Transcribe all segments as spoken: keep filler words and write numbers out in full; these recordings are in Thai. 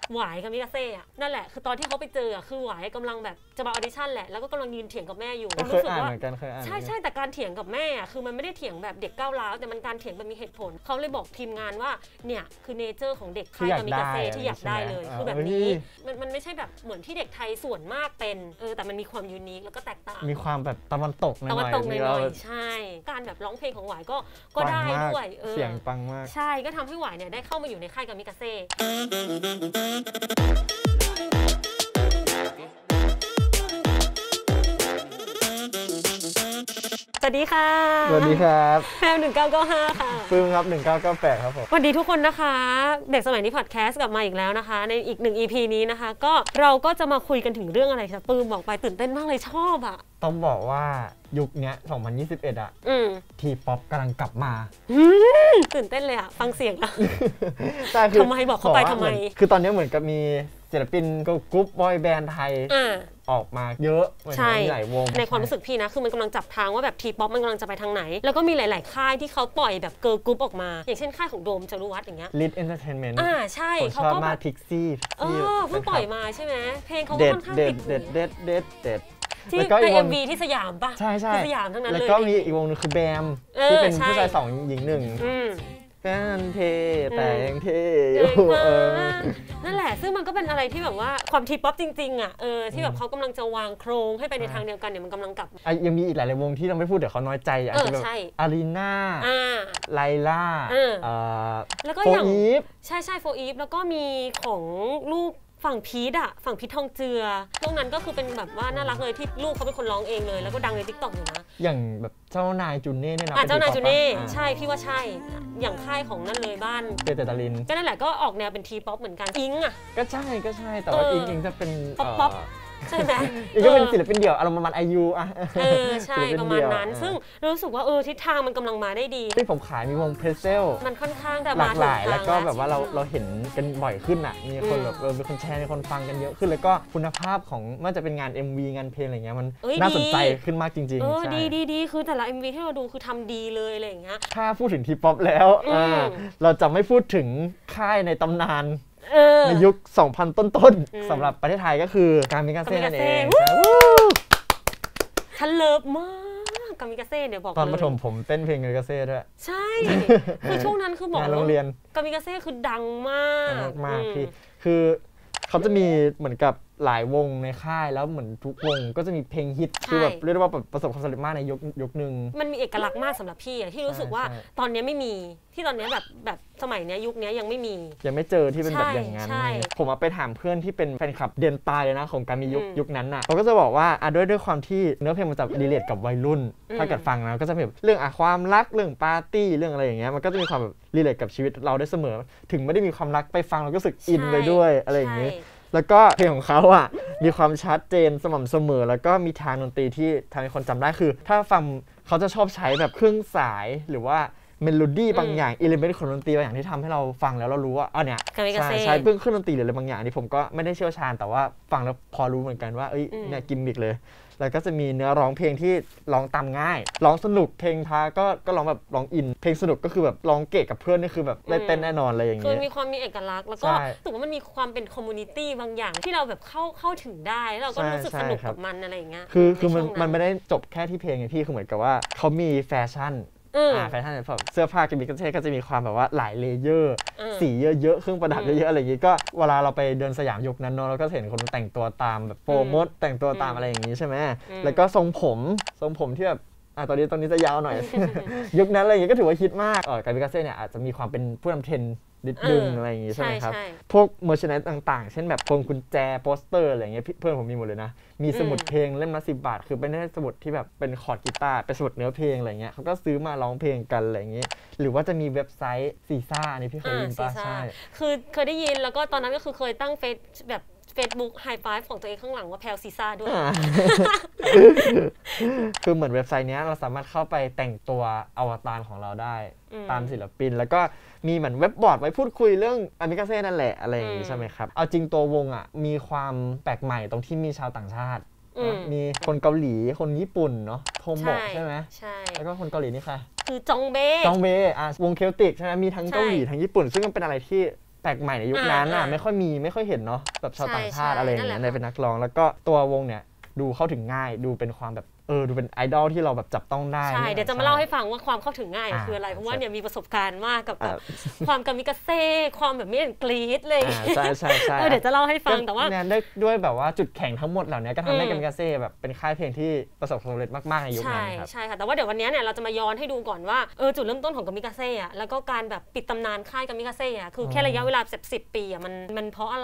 หวายคามิกาเซ่อะนั่นแหละคือตอนที่เขาไปเจออะคือหวายกำลังแบบจะมาออดิชั่นแหละแล้วก็กำลังยืนเถียงกับแม่อยู่เคยอ่านเหมือนกันเคยอ่านใช่ใช่แต่การเถียงกับแม่อะคือมันไม่ได้เถียงแบบเด็กก้าวร้าวแต่มันการเถียงแบบมีเหตุผลเขาเลยบอกทีมงานว่าเนี่ยคือเนเจอร์ของเด็กค่ายคามิกาเซ่ที่อยากได้เลยคือแบบนี้มันมันไม่ใช่แบบเหมือนที่เด็กไทยส่วนมากเป็นเออแต่มันมีความยูนิคแล้วก็แตกต่างมีความแบบตะวันตกหน่อยตะวันตกหน่อยใช่การแบบร้องเพลงของหวายก็ก็ได้ด้วยเสียงปังมากใช่ก็ทำให้หวายเนี่ยได้เข้ามาอยู่ในค่ายคามิกาเซ่สวัสดีค่ะสวัสดีครับแพลหนึ่งเก้าเก้าห้าค่ะปื้มครับหนึ่งเก้าเก้าแปดครับผมสวัสดีทุกคนนะคะเด็กสมัยนี้พอดแคสต์กลับมาอีกแล้วนะคะในอีกหนึ่ง อี พี นี้นะคะก็เราก็จะมาคุยกันถึงเรื่องอะไรคะปื้มบอกไปตื่นเต้นมากเลยชอบอ่ะต้องบอกว่ายุคนี้สองพันยี่สิบเอ็ดอ่ะทีป๊อปกำลังกลับมาตื่นเต้นเลยอ่ะฟังเสียงอ่ะทำไมบอกเข้าไปทำไมคือตอนนี้เหมือนกับมีศิลปินกรุ๊ปบอยแบนด์ไทยออกมาเยอะใช่หลายวงในความรู้สึกพี่นะคือมันกำลังจับทางว่าแบบทีป๊อปมันกำลังจะไปทางไหนแล้วก็มีหลายๆค่ายที่เขาปล่อยแบบเกิร์ลกรุ๊ปออกมาอย่างเช่นค่ายของโดมจารุวัฒน์อย่างเงี้ย Lit Entertainment อ่าใช่เขาก็มาพิกซี่เออเพิ่งปล่อยมาใช่ไหมเพลงเขาก็ค่อนข้างติดเด็ดเด็ดเด็ดเด็ดที่ใน เอ็ม วี ที่สยามป่ะใช่ใช่สยามทั้งนั้นเลยแล้วก็มีอีกวงนึงคือแบมที่เป็นผู้ชายสองหญิงหนึ่งแฟนเทแต่ยังเทนั่นแหละซึ่งมันก็เป็นอะไรที่แบบว่าความทีป๊อปจริงๆอ่ะเออที่แบบเขากำลังจะวางโครงให้ไปในทางเดียวกันเนี่ยมันกำลังกลับยังมีอีกหลายวงที่เราไม่พูดเดี๋ยวเขาน้อยใจอาจจะแบบอารีนาไลล่าแล้วก็อย่างใช่ใช่โฟอีฟแล้วก็มีของลูกฝั่งพีทอะฝั่งพีททองเจือพวกนั้นก็คือเป็นแบบว่าน่ารักเลยที่ลูกเขาเป็นคนร้องเองเลยแล้วก็ดังใน ติ๊กต็อก อยู่นะอย่างแบบเจ้านายจุนเน่เนี่ยนะเจ้านายจุนเน่ใช่พี่ว่าใช่อย่างค่ายของนั่นเลยบ้านเจเจตาลินก็นั่นแหละก็ออกแนวเป็นทีป๊อปเหมือนกันอิงอะก็ใช่ก็ใช่แต่ว่าอิงอิงจะเป็นป๊อปใช่ไหมอีกก็เป็นศิลปินเดี่ยวอารมณ์ประมาณไอยูอ่ะเออใช่ประมาณนั้นซึ่งรู้สึกว่าเออทิศทางมันกำลังมาได้ดีที่ผมขายมีวงเพรสเซลมันค่อนข้างจะหลากหลายแล้วก็แบบว่าเราเราเห็นกันบ่อยขึ้นอ่ะมีคนแบบเออมีคนแชร์มีคนฟังกันเยอะขึ้นแล้วก็คุณภาพของไม่ว่าจะเป็นงาน เอ็ม วี งานเพลงอะไรเงี้ยมันน่าสนใจขึ้นมากจริงๆเออดีดีดีคือแต่ละ เอ็ม วี ที่เราดูคือทำดีเลยอะไรอย่างเงี้ยถ้าพูดถึงทีป๊อปแล้วเราจะไม่พูดถึงค่ายในตำนานในยุค สองพัน ต้นๆสำหรับประเทศไทยก็คือคามิกาเซ่นั่นเองฉันเลิฟมากคามิกาเซ่เนี่ยบอกเลยตอนประถมผมเต้นเพลงคามิกาเซ่ด้วยใช่คือช่วงนั้นคือบอกโรงเรียนคามิกาเซ่คือดังมากมากพี่คือเขาจะมีเหมือนกับหลายวงในค่ายแล้วเหมือนทุกวงก็จะมีเพลงฮิตคือแบบเรียกได้ว่าประสบความสำเร็จมากในยุคยุคนึงมันมีเอกลักษณ์มากสำหรับพี่ที่รู้สึกว่าตอนนี้ไม่มีที่ตอนนี้แบบแบบสมัยนี้ยุคนี้ยังไม่มียังไม่เจอที่เป็นแบบอย่างนั้นผมไปถามเพื่อนที่เป็นแฟนคลับเดียนตายเลยนะของการมียุคยุคนั้นน่ะเขาก็จะบอกว่าด้วยด้วยความที่เนื้อเพลงมันจะรีเลทกับวัยรุ่นถ้าเกิดฟังนะก็จะแบบเรื่องอะความรักเรื่องปาร์ตี้เรื่องอะไรอย่างเงี้ยมันก็จะมีความแบบรีเลทกับชีวิตเราได้เสมอถึงไม่ได้มีความรักไปฟังเราก็รู้สึกอินไปด้วยอะไรอย่างเงี้ยแล้วก็เพลงของเขาอ่ะมีความชัดเจนสม่ำเสมอแล้วก็มีทางดนตรีที่ทำให้คนจำได้คือถ้าฟังเขาจะชอบใช้แบบเครื่องสายหรือว่าเมโลดี้บางอย่างอิเลเมนต์ของดนตรีบางอย่างที่ทำให้เราฟังแล้วเรารู้ว่าอ๋อเนี่ยใช้ใช้เครื่องดนตรีหรืออะไรบางอย่างที่ผมก็ไม่ได้เชี่ยวชาญแต่ว่าฟังแล้วพอรู้เหมือนกันว่าเอ้ยเนี่ยกิมมิคเลยแล้วก็จะมีเนื้อร้องเพลงที่ร้องตามง่ายร้องสนุกเพลงพาก็ก็ร้องแบบร้องอินเพลงสนุกก็คือแบบร้องเกะกับเพื่อนนี่คือแบบได้เต้นแน่นอนอะไรอย่างเงี้ยคือมีความมีเอกลักษณ์แล้วก็รู้สึกว่ามันมีความเป็นคอมมูนิตี้บางอย่างที่เราแบบเข้าเข้าถึงได้แล้วเราก็รู้สึกสนุกกับมันอะไรอย่างเงี้ยคือคือมันมันไม่ได้จบแค่ที่เพลงไงพี่คือเหมือนกับว่าเขามีแฟชั่นอ่าแฟชั่นแบบเสื้อผ้ากิมมิคก็จะก็จะมีความแบบว่าหลายเลเยอร์สีเยอะๆเครื่องประดับเยอะๆอะไรอย่างงี้ก็เวลาเราไปเดินสยามยุคนั้นเนาะเราก็เห็นคนแต่งตัวตามแบบโปรโมทแต่งตัวตามอะไรอย่างงี้ใช่ไหมแล้วก็ทรงผมทรงผมที่แบบอ่ะตอนนี้ตอนนี้จะยาวหน่อยยุคนั้นอะไรอย่างงี้ก็ถือว่าฮิตมากเออการมิกาเซ่เนี่ยอาจจะมีความเป็นผู้นำเทรนด์นิดนึงอะไรอย่างงี้ใช่ไหมครับพวกเมอร์แชนไนซ์ต่างๆเช่นแบบพวงกุญแจโปสเตอร์อะไรอย่างเงี้ยเพื่อนผมมีหมดเลยนะมีสมุดเพลงเล่มละสิบบาทคือเป็นสมุดที่แบบเป็นคอร์ดกีตาร์เป็นสมุดเนื้อเพลงอะไรเงี้ยเขาก็ซื้อมาร้องเพลงกันอะไรอย่างงี้หรือว่าจะมีเว็บไซต์ซีซ่าอันนี้พี่เคยได้ยินป่ะใช่คือเคยได้ยินแล้วก็ตอนนั้นก็คือเคยตั้งเฟซแบบ Facebook High Five ของตัวเองข้างหลังว่าแพลซีซ่าด้วยคือเหมือนเว็บไซต์นี้เราสามารถเข้าไปแต่งตัวอวตารของเราได้ตามศิลปินแล้วก็มีเหมือนเว็บบอร์ดไว้พูดคุยเรื่องอามิกาเซ่นั่นแหละอะไรอย่างงี้ใช่ไหมครับเอาจริงตัววงอ่ะมีความแปลกใหม่ตรงที่มีชาวต่างชาติมีคนเกาหลีคนญี่ปุ่นเนาะโทโมะใช่ไหมใช่แล้วก็คนเกาหลีนี่ใครคือจองเบจองเบอ่ะวงเคลติกใช่ไหมมีทั้งเกาหลีทั้งญี่ปุ่นซึ่งมันเป็นอะไรที่แปลกใหม่ในยุคนั้นอ่ะไม่ค่อยมีไม่ค่อยเห็นเนาะแบบชาวต่างชาติอะไรอย่างเงี้ยในเป็นนักร้องแล้วก็ตัววงเนี่ยดูเข้าถึงง่ายดูเป็นความแบบเออดูเป็นไอดอลที่เราแบบจับต้องได้ใช่เดี๋ยวจะมาเล่าให้ฟังว่าความเข้าถึงง่ายคืออะไรเพราะว่าเนี่ยมีประสบการณ์มากกับแบบความกามิกาเซ่ความแบบไม่เห็นกรี๊ดเลยใช่ใช่ใช่เดี๋ยวจะเล่าให้ฟังแต่ว่าเนี่ยด้วยแบบว่าจุดแข็งทั้งหมดเหล่านี้ก็ทำให้กามิกาเซ่แบบเป็นค่ายเพลงที่ประสบความสำเร็จมากๆในยุคนั้นครับใช่ค่ะแต่ว่าเดี๋ยววันนี้เนี่ยเราจะมาย้อนให้ดูก่อนว่าเออจุดเริ่มต้นของกามิกาเซ่อะแล้วก็การแบบปิดตำนานค่ายกามิกาเซ่อะคือแค่ระยะเวลาสิบปีอะมันมันเพราะอะไร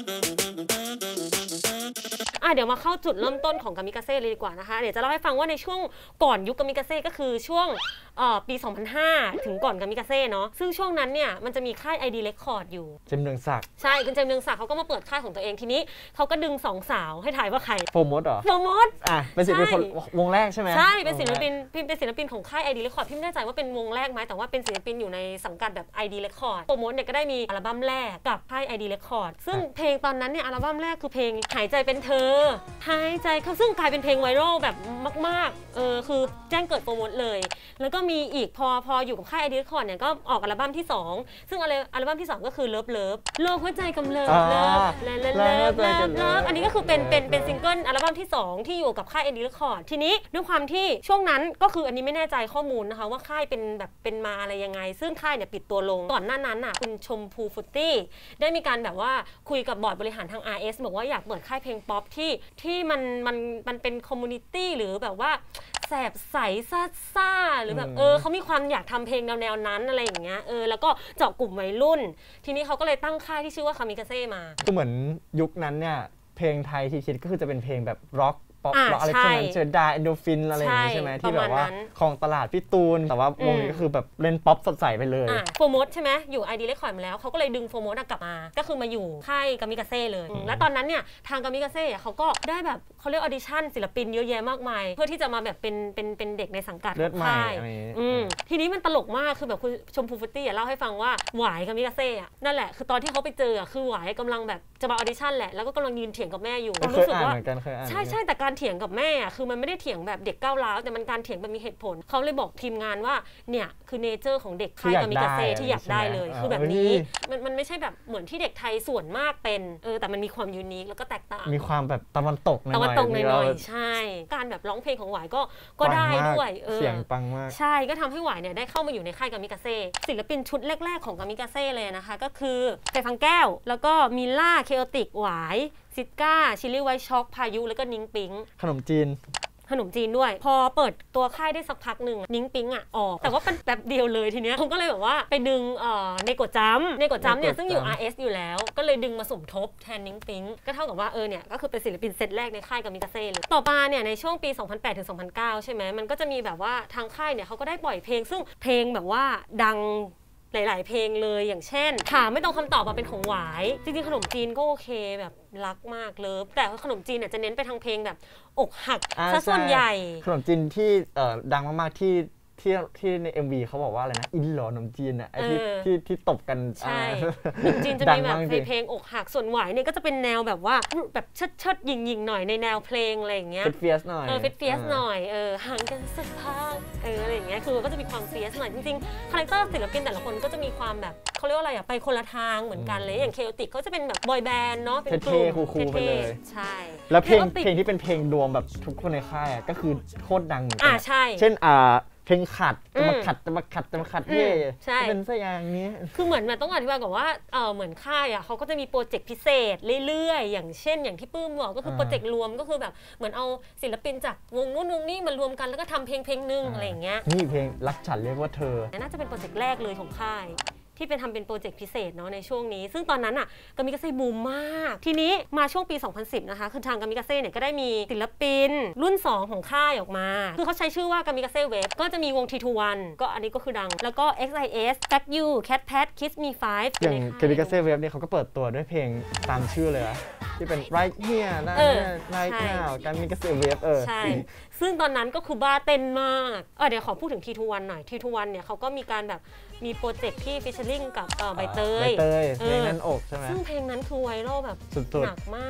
อ่ะเดี๋ยวมาเข้าจุดเริ่มต้นของกามิกาเซ่เลยดีกว่านะคะเดี๋ยวจะเล่าให้ฟังว่าในช่วงก่อนยุคกามิกาเซ่ก็คือช่วงปีสองพันห้าถึงก่อนกามิกาเซ่เนาะซึ่งช่วงนั้นเนี่ยมันจะมีค่าย ไอ ดี Record อยู่เจมส์เนืองศักดิ์ใช่คุณเจมส์เนืองศักดิ์เขาก็มาเปิดค่ายของตัวเองทีนี้เขาก็ดึงสองสาวให้ถ่ายว่าใครโฟร์มดเหรอโฟร์มดอ่ะเป็นศิลปินวงแรกใช่ไหมใช่เป็นศิลปินเป็นศิลปินของค่าย ไอ ดี Record พี่ไม่แน่ใจว่าเป็นวงแรกไหมแต่ว่าเป็นศิลปินอยู่ในสังกัดแบบ ไอ ดี Record โฟร์มดเนี่ยก็ได้มีอัลบั้มแรกกับค่าย ไอ ดี Record ซึ่งเพลงตอนนั้นเนี่ยอัลบั้มแรกคือเพลงหายใจเป็นเธอหายใจเขาซึ่งกลายเป็นเพลงไวรัลแบบมากๆเออคือแจ้งเกิดโฟร์มดเลยแล้วก็มีอีกพอพออยู่กับค่าย ไอ ดี Record เนี่ยก็ออกอัลบั้มที่สองซึ่งอัลบั้มที่สองก็คือเลิฟเลิฟโลกหัวใจกำเริบเลิฟเลิฟเลิฟเลิฟเลิฟเลิฟอันนี้ก็คือเป็นเป็นเป็นซิงเกิลอัลบั้มที่สองที่อยู่กับค่าย ไอ ดี Record ทีนี้ด้วยความที่ช่วงนั้นก็คืออันนี้ไม่แน่ใจข้อมูลนะคะว่าค่ายเป็นแบบเป็นมาอะไรยังไงซึ่งค่ายเนี่ยปิดตัวลงก่อนหน้านั้นน่ะคุณชมพูฟุตตี้ได้มีการแบบว่าคุยกับบอร์ดบริหารทาง อาร์ เอส บอกว่าอยากเปิดค่ายเพลงป๊อปที่ที่มันมันมันเป็นคอมมูนิตี้หรือแบบว่าแสบใสซ่าซ่าหรือแบบเออเขามีความอยากทำเพลงแนวๆนั้นอะไรอย่างเงี้ยเออแล้วก็เจาะกลุ่มวัยรุ่นทีนี้เขาก็เลยตั้งค่ายที่ชื่อว่าคามิกาเซ่มาก็เหมือนยุคนั้นเนี่ยเพลงไทยที่คิดก็คือจะเป็นเพลงแบบร็อกป๊อปร็อกอะไรพวกนั้นเชิญดาเอนโดฟินอะไรอย่างงี้ใช่ไหมที่แบบว่าของตลาดพี่ตูนแต่ว่าวงนี้ก็คือแบบเล่นป๊อปสดใสไปเลยโฟร์มดใช่ไหมอยู่ ไอ ดี Record มาแล้วเขาก็เลยดึงโฟร์มดกลับมาก็คือมาอยู่ค่ายกามิกาเซ่เลยและตอนนั้นเนี่ยทางกามิกาเซ่เขาก็ได้แบบเขาเรียกออดิชั่นศิลปินเยอะแยะมากมายเพื่อที่จะมาแบบเป็นเป็นเป็นเด็กในสังกัดของค่ายทีนี้มันตลกมากคือแบบคุณชมพูฟุตตี้เล่าให้ฟังว่าหวายกามิกาเซ่นั่นแหละคือตอนที่เขาไปเจอคือหวายกำลังแบบจะมาออดิชั่นแหละแล้วก็กำลังยืนเถียงกับแม่อยู่รู้สึกว่าใช่ใช่แต่การเถียงกับแม่คือมันไม่ได้เถียงแบบเด็กก้าวร้าวแต่มันการเถียงแบบมีเหตุผลเขาเลยบอกทีมงานว่าเนี่ยคือเนเจอร์ของเด็กค่ายกามิกาเซ่ที่อยากได้เลยคือแบบนี้มันมันไม่ใช่แบบเหมือนที่เด็กไทยส่วนมากเป็นเออแต่มันมีความยูนิคแล้วก็แตกต่างมีความแบบตะวันตกหน่อยตะวันตกหน่อยใช่การแบบร้องเพลงของหวายก็ก็ได้ด้วยเสียงปังมากใช่ก็ทำให้หวายเนี่ยได้เข้ามาอยู่ในค่ายกามิกาเซ่ศิลปินชุดแรกๆของกามิกาเซ่เลยนะคะก็คือไก่ฟังแก้วแล้วก็มิล่าเคโอติกหวายซิก้าชิลลี่ไวท์ช็อกพายุแล้วก็นิ้งปิงขนมจีนขนมจีนด้วยพอเปิดตัวค่ายได้สักพักหนึ่งนิ้งปิงอ่ะออกแต่ว่าเป็นแบบเดียวเลยทีเนี้ยผมก็เลยแบบว่าไปดึงเอ่อในกดจัมในกดจัมเนี่ยซึ่งอยู่ อาร์ เอส อยู่แล้วก็เลยดึงมาสมทบแทนนิ้งปิงก็เท่ากับว่าเออเนี่ยก็คือเป็นศิลปินเซตแรกในค่ายกามิกาเซ่เลยต่อมาเนี่ยในช่วงปีสองพันแปดถึงสองพันเก้าใช่ไหมมันก็จะมีแบบว่าทางค่ายเนี่ยเขาก็ได้ปล่อยเพลงซึ่งเพลงแบบว่าดังหลายๆเพลงเลยอย่างเช่นถามไม่ตรงคำตอบมาเป็นของหวายจริงๆขนมจีนก็โอเคแบบรักมากเลิฟแต่ขนมจีนเนี่ยจะเน้นไปทางเพลงแบบอกหักซะส่วนใหญ่ขนมจีนที่ดังมากๆที่ที่ที่ใน เอ็ม วี เขาบอกว่าอะไรนะอินหลอขนมจีนอ่ะไอ้ที่ที่ที่ตบกันใช่ขนมจีนจะมีแบบเพลงอกหักส่วนหวายเนี่ยก็จะเป็นแนวแบบว่าแบบเชิดเชิดยิงยิงหน่อยในแนวเพลงอะไรอย่างเงี้ยเฟียสหน่อยเออเฟียสหน่อยเออห่างกันสักพักเอออะไรอย่างเงี้ยคือก็จะมีความเฟียสหน่อยจริงๆคาแรคเตอร์ศิลปินแต่ละคนก็จะมีความแบบเขาเรียกว่าอะไรอ่ะไปคนละทางเหมือนกันเลยอย่างเคโอติกเขาจะเป็นแบบบอยแบนด์เนาะเป็นกลุ่มคูลๆไปเลยใช่แล้วเพลงเพลงที่เป็นเพลงรวมแบบทุกคนในค่ายก็คือโคตรดังเหมือนกันอ่าใช่เช่นอ่าเพลงขัดจะมาขัดจะมาขัดจะมาขัดเย่เป็นซะอย่างนี้คือเหมือนมันต้องอธิบายก่อนว่าเออเหมือนค่ายอ่ะเขาก็จะมีโปรเจกต์พิเศษเรื่อยๆอย่างเช่นอย่างที่ปื้มบอกก็คือโปรเจกต์รวมก็คือแบบเหมือนเอาศิลปินจากวงนู้นวงนี้มารวมกันแล้วก็ทำเพลงเพลงนึงอะไรอย่างเงี้ยนี่เพลงรักฉันเรียกว่าเธอน่าจะเป็นโปรเจกต์แรกเลยของค่ายที่เป็นทำเป็นโปรเจกต์พิเศษเนาะในช่วงนี้ซึ่งตอนนั้นอ่ะกามิกาเซ่บูมมากทีนี้มาช่วงปีสองพันสิบนะคะคือทางกามิกาเซ่เนี่ยก็ได้มีศิลปินรุ่นสองของค่ายออกมาคือเขาใช้ชื่อว่ากามิกาเซ่เวฟก็จะมีวง ที ทู วัน ก็อันนี้ก็คือดังแล้วก็ เอ็กซ์ ไอ เอส Fact You Cat Pat Kiss Me Five อย่างกามิกาเซ่เวฟเนี่ยเขาก็เปิดตัวด้วยเพลงตามชื่อเลยนะที่เป็น right here นะ right now กามิกาเซ่เวฟเออใช่ซึ่งตอนนั้นก็คือบ้าเต้นมากเออเดี๋ยวขอพูดถึง ที ทู วัน หน่อย ที ทู วัน เนี่ยเขาก็มีการแบบมีโปรเจกต์ที่ฟิชเชอร์ลิงกับใบเตยใบเตยเพลงนั้นอกใช่ไหมซึ่งเพลงนั้นคือไวรัลแบบหนักมาก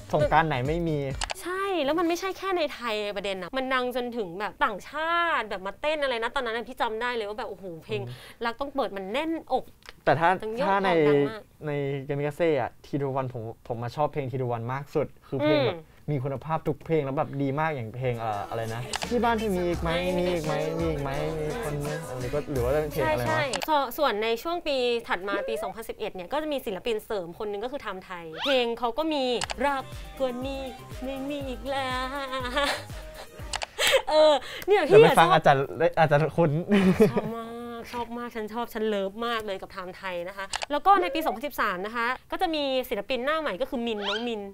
สงกรานต์ไหนไม่มีใช่แล้วมันไม่ใช่แค่ในไทยประเด็นนะมันดังจนถึงแบบต่างชาติแบบมาเต้นอะไรนะตอนนั้นพี่จำได้เลยว่าแบบโอ้โหเพลงรักต้องเปิดมันแน่นอกแต่ถ้าถ้าในในกามิกาเซ่อะทีดูวันผมผมมาชอบเพลงทีดูวันมากสุดคือเพลงแบบมีคุณภาพทุกเพลงแล้วแบบดีมากอย่างเพลงอะไรนะที่บ้านเธอมีอีกไหมมีอีกไหมมีอีกไหมมีคนนี้หรือก็หรือว่าเป็นเพลงอะไรใช่ใช่ส่วนในช่วงปีถัดมาปีสองพันสิบเอ็ดเนี่ยก็จะมีศิลปินเสริมคนนึงก็คือไทม์ไทยเพลงเขาก็มีรักกว่านี้ไม่มีอีกแล้วเออเนี่ยพี่ฟังอาจารย์อาจารย์คุณชอบมากชอบมากฉันชอบฉันเลิฟมากเลยกับไทม์ไทยนะคะแล้วก็ในปีสองพันสิบสามนะคะก็จะมีศิลปินหน้าใหม่ก็คือมินน้องมิน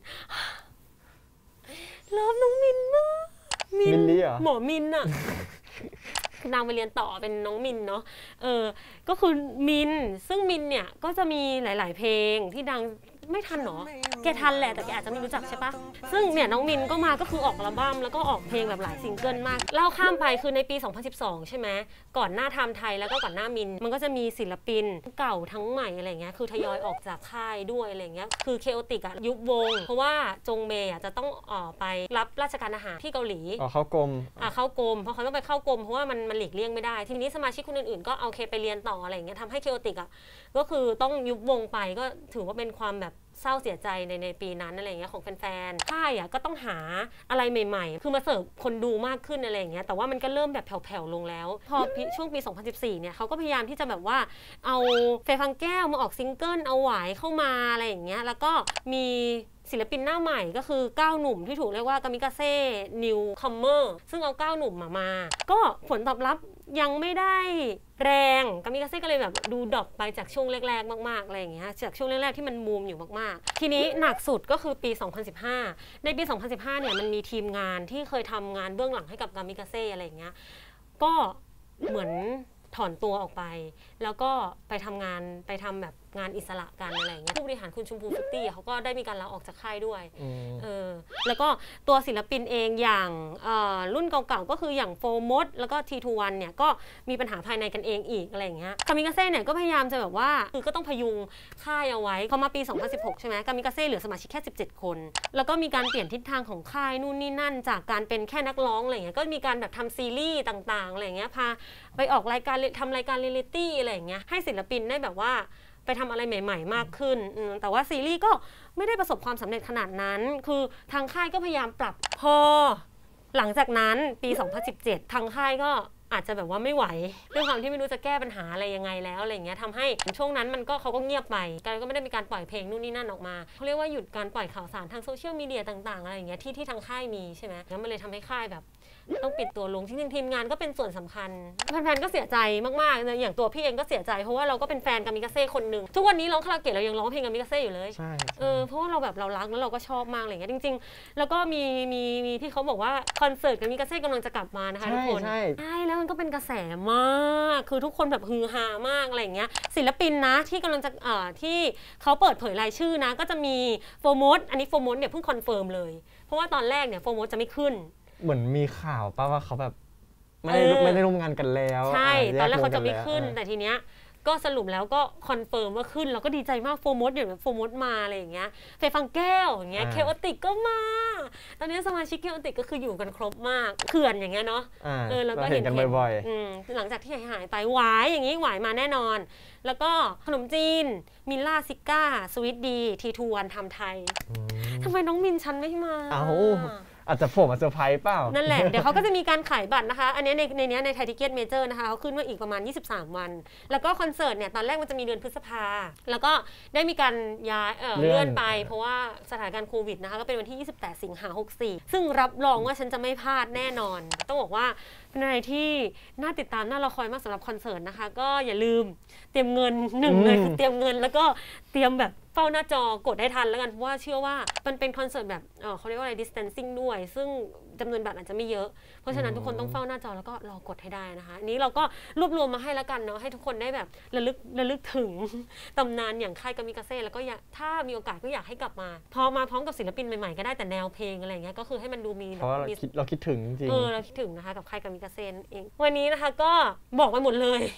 เลิฟน้องมินมากมินหมอมินอะนางไปเรียนต่อเป็นน้องมินเนาะเออก็คือมินซึ่งมินเนี่ยก็จะมีหลายๆเพลงที่ดังไม่ทันหรอแกทันแหละแต่แกอาจจะไม่รู้จักใช่ปะซึ่งเนี่ยน้องมินก็มาก็คือออกอัลบั้มแล้วก็ออกเพลงแบบหลายซิงเกิลมากเล่าข้ามไปคือในปีสองพันสิบสองใช่ไหมก่อนหน้าไทม์ไทยแล้วก็ก่อนหน้ามินมันก็จะมีศิลปินเก่าทั้งใหม่อะไรเงี้ยคือทยอยออกจากค่ายด้วยอะไรเงี้ยคือเคโอติกอะยุบวงเพราะว่าจงเมย์จะต้องออกไปรับราชการทหารที่เกาหลีอ๋อเข้ากรมอ่ะเข้ากรมเพราะเขาต้องไปเข้ากรมเพราะว่ามันมันหลีกเลี่ยงไม่ได้ทีนี้สมาชิกคนอื่นๆก็เอาเคไปเรียนต่ออะไรเงี้ยทำให้เคโอติกอะก็คือต้องยุบวงไปก็ถือว่าเป็นความแบบเศร้าเสียใจในในปีนั้นอะไรเงี้ยของแฟนๆค่ายอ่ะก็ต้องหาอะไรใหม่ๆคือมาเสิร์ฟคนดูมากขึ้นอะไรเงี้ยแต่ว่ามันก็เริ่มแบบแผ่วๆลงแล้วพอช่วงปีสองพันสิบสี่เนี่ยเขาก็พยายามที่จะแบบว่าเอาเฟย์ฟังแก้วมาออกซิงเกิลเอาหวายเข้ามาอะไรอย่างเงี้ยแล้วก็มีศิลปินหน้าใหม่ก็คือเก้าหนุ่มที่ถูกเรียกว่ากามิกาเซ่นิวคัมเมอร์ซึ่งเอาเก้าหนุ่มมามาก็ผลตอบรับยังไม่ได้แรงกามิกาเซ่ก็เลยแบบดูดรอปไปจากช่วงแรกๆมากๆอะไรอย่างเงี้ยจากช่วงแรกๆที่มันบูมอยู่มากๆทีนี้หนักสุดก็คือปีสองพันสิบห้าในปีสองพันสิบห้าเนี่ยมันมีทีมงานที่เคยทำงานเบื้องหลังให้กับกามิกาเซ่อะไรอย่างเงี้ยก็เหมือนถอนตัวออกไปแล้วก็ไปทำงานไปทำแบบงานอิสระกันอะไรอย่างเงี้ยผู้บริหารคุณชมพูฟิฟตี้เขาก็ได้มีการลาออกจากค่ายด้วยเออแล้วก็ตัวศิลปินเองอย่างรุ่นเก่าๆก็คืออย่างโฟร์มดแล้วก็ ที ทู วัน เนี่ยก็มีปัญหาภายในกันเองอีกอะไรอย่างเงี้ยกามิกาเซ่เนี่ยก็พยายามจะแบบว่าคือก็ต้องพยุงค่ายเอาไว้พอมาปีสองพันสิบหกใช่ไหมกามิกาเซ่เหลือสมาชิกแค่สิบเจ็ดคนแล้วก็มีการเปลี่ยนทิศทางของค่ายนู่นนี่นั่นจากการเป็นแค่นักร้องอะไรอย่างเงี้ยก็มีการแบบทำซีรีส์ต่างๆอะไรอย่างเงี้ยพาไปออกรายการทำรายการเรียลลิตี้อะไรอย่างเงี้ยให้ศิลปินได้แบบว่าไปทำอะไรใหม่ๆมากขึ้นแต่ว่าซีรีส์ก็ไม่ได้ประสบความสำเร็จขนาดนั้นคือทางค่ายก็พยายามปรับพอหลังจากนั้นปีสองพันสิบเจ็ดทางค่ายก็อาจจะแบบว่าไม่ไหวด้วยความที่ไม่รู้จะแก้ปัญหาอะไรยังไงแล้วอะไรเงี้ยทำให้ช่วงนั้นมันก็เขาก็เงียบไปกันก็ไม่ได้มีการปล่อยเพลงนู่นนี่นั่นออกมาเขาเรียกว่าหยุดการปล่อยข่าวสารทางโซเชียลมีเดียต่างๆอะไรอย่างเงี้ยที่ที่ทางค่ายมีใช่ไหมแล้วมันเลยทำให้ค่ายแบบต้องปิดตัวลงที่จริงทีมงานก็เป็นส่วนสำคัญแฟนๆก็เสียใจมากๆอย่างตัวพี่เองก็เสียใจเพราะว่าเราก็เป็นแฟนกามิกาเซ่คนหนึ่งทุกวันนี้ร้องคาราโอเกะเรายังร้องเพลงกามิกาเซ่อยู่เลยใช่เออเพราะว่าเราแบบเรารักแล้วเราก็ชอบมากอะไรเงี้ยจริงๆแล้วก็มีมีมีที่เขาบอกว่าคอนเสิร์ตกามิกาเซ่กำลังจะกลับมานะคะทุกคนใช่ใช่แล้วมันก็เป็นกระแสมากคือทุกคนแบบฮือฮามากอะไรเงี้ยศิลปินนะที่กำลังจะเอ่อที่เขาเปิดเผยรายชื่อนะก็จะมีโฟร์มดอันนี้โฟร์มดเนี่ยเพิ่งคอนเฟิร์มเลยเพราะว่าตอนแรกเนี่ยโฟร์มดจะไม่ขึ้นเหมือนมีข่าวป่ะว่าเขาแบบไม่ได้ไม่ได้ร่วมงานกันแล้วใช่ตอนแรกเขาจะไม่ขึ้นแต่ทีเนี้ยก็สรุปแล้วก็คอนเฟิร์มว่าขึ้นเราก็ดีใจมากโฟร์มดเดี๋ยวโฟร์มดมาอะไรอย่างเงี้ยเฟย์ฟังแก้วอย่างเงี้ยเคโอติกก็มาตอนนี้สมาชิกเคโอติกก็คืออยู่กันครบมากเขื่อนอย่างเงี้ยเนาะเออเราก็เห็นกันบ่อยๆหลังจากที่หายไปหวายอย่างงี้หวายมาแน่นอนแล้วก็ขนมจีนมิลล่าซิก้าสวิตดีทีทูวันทำไทยทำไมน้องมินฉันไม่มาเอ้าอาจจะโผล่มาเซอร์ไพรส์เปล่านั่นแหละเดี๋ยวเขาก็จะมีการขายบัตรนะคะอันนี้ในในนี้ในไทยทิเก็ตเมเจอร์นะคะเขาขึ้นว่าอีกประมาณยี่สิบสามวันแล้วก็คอนเสิร์ตเนี่ยตอนแรกมันจะมีเดือนพฤษภาแล้วก็ได้มีการย้ายเอ่อเลื่อนไปเพราะว่าสถานการณ์โควิดนะคะก็เป็นวันที่ยี่สิบแปดสิงหาคมหกสิบสี่ซึ่งรับรองว่าฉันจะไม่พลาดแน่นอนต้องบอกว่าเป็นอะไรที่น่าติดตามน่ารอคอยมากสำหรับคอนเสิร์ตนะคะก็อย่าลืมเตรียมเงินหนึ่งเลยคือเตรียมเงินแล้วก็เตรียมแบบเฝ้าหน้าจอกดให้ทันแล้วกันเพราะว่าเชื่อว่ามันเป็นคอนเสิร์ตแบบเออเขาเรียกว่าอะไร distancing ด้วยซึ่งจำนวนบัตรอาจจะไม่เยอะเพราะฉะนั้นทุกคนต้องเฝ้าหน้าจอแล้วก็รอกดให้ได้นะคะนี้เราก็รวบรวมมาให้แล้วกันเนาะให้ทุกคนได้แบบระลึกระลึกถึงตำนานอย่างค่ายกามิกาเซ่แล้วก็ถ้ามีโอกาสก็อยากให้กลับมาพอมาพร้อมกับศิลปินใหม่ๆก็ได้แต่แนวเพลงอะไรเงี้ยก็คือให้มันดูมีเพราะเราคิดเราคิดถึงจริงเออเราคิดถึงนะคะกับค่ายกามิกาเซ่เองวันนี้นะคะก็บอกไปหมดเลย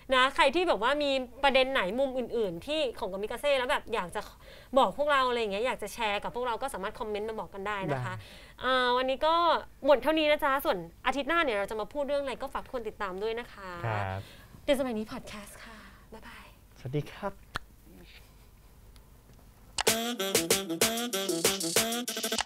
นะใครที่แบบว่ามีประเด็นไหนมุมอื่นๆที่ของกามิกาเซ่แล้วแบบอยากจะบอกพวกเราอะไรอย่างเงี้ยอยากจะแชร์กับพวกเราก็สามารถคอมเมนต์มาบอกกันได้นะคะวันนี้ก็หมดเท่านี้นะจ๊ะส่วนอาทิตย์หน้าเนี่ยเราจะมาพูดเรื่องอะไรก็ฝากทุกคนติดตามด้วยนะคะเดี๋ยวสมัยนี้พอดแคสต์ค่ะบ๊ายบายสวัสดีครับ